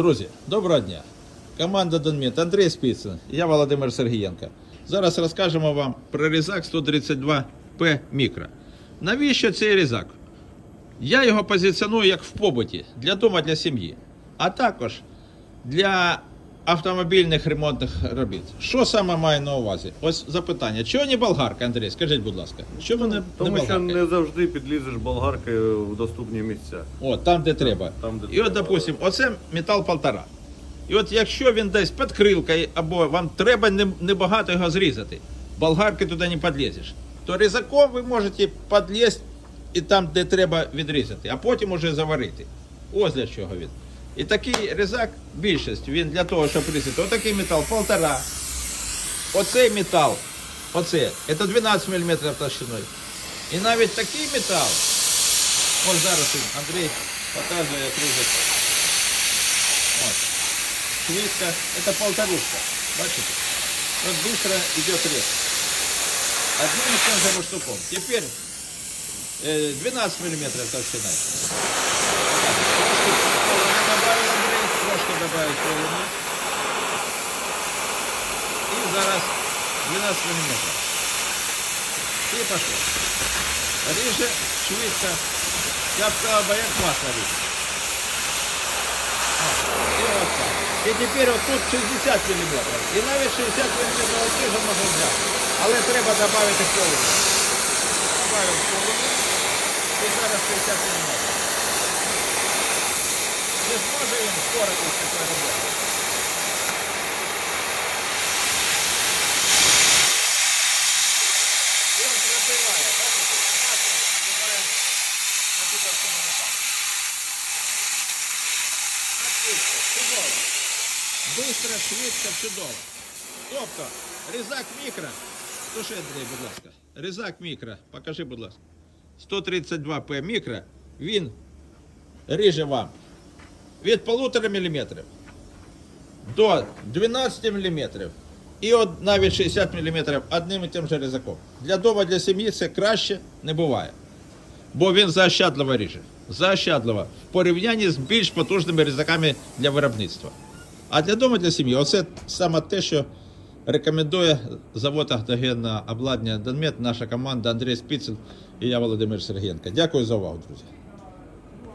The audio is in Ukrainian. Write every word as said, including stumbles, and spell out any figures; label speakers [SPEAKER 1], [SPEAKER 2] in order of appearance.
[SPEAKER 1] Друзі, доброго дня! Команда Донмет, Андрій Спицин, я Володимир Сергієнко. Зараз розкажемо вам про різак сто тридцять два пе мікро. Навіщо цей різак? Я його позиціоную як в побуті, для дому, для сім'ї. А також для автомобільних ремонтних робіт. Що саме маю на увазі? Ось запитання. Чого не болгарка, Андрій? Скажіть, будь ласка. Чому не, не
[SPEAKER 2] Тому
[SPEAKER 1] болгарка?
[SPEAKER 2] що не завжди підлізеш болгаркою в доступні місця.
[SPEAKER 1] О, там, де треба.
[SPEAKER 2] Там, де
[SPEAKER 1] І от,
[SPEAKER 2] треба.
[SPEAKER 1] допустим, оце метал полтора. І от якщо він десь під крилкою, або вам треба небагато його зрізати, болгарки туди не підлізеш, то різаком ви можете підлізти і там, де треба, відрізати, а потім уже заварити. Ось для чого він. І такий різак, більшість, він для того, щоб різати. Отакий метал полтора. Оцей метал, оце, це дванадцять міліметрів товщиною. І навіть такий метал, ось зараз Андрій показує, як різати. Ось. Швидко, это полторушка, бачите? Вот быстро идет рез. Одним и тем же штуком. Теперь э, двенадцать миллиметров толщина. Трошки добавил Андрей, трошки добавить половину. И зараз двенадцать миллиметров. И пошло. Ріже швидко. Я бы сказал, як масло ріже. И вот так. І тепер от тут шістдесят міліметрів. І навіть шістдесят міліметрів отрізу можна взяти. Але треба додати половину. Добавив половину. І зараз шістдесят міліметрів. Не зможе він впоратися з такою роботою. І він пробиває. Бачите? Максимум пробиває на підарському металу. Отлично. Чудово. Быстро, швидко, чудово. Тобто, різак мікро, туши, Андрій, будь ласка, різак мікро, покажи, будь ласка, сто тридцять два пе мікро, він ріже вам від полутора міліметрів до дванадцяти міліметрів і от навіть шістдесят міліметрів одним і тим же різаком. Для дому, для сім'ї це краще не буває, бо він заощадливо ріже, заощадливо в порівнянні з більш потужними різаками для виробництва. А для дому, для сім'ї, оце саме те, що рекомендує завод автогенного обладнання Донмет, наша команда Андрій Спицин і я Володимир Сергієнко. Дякую за увагу, друзі.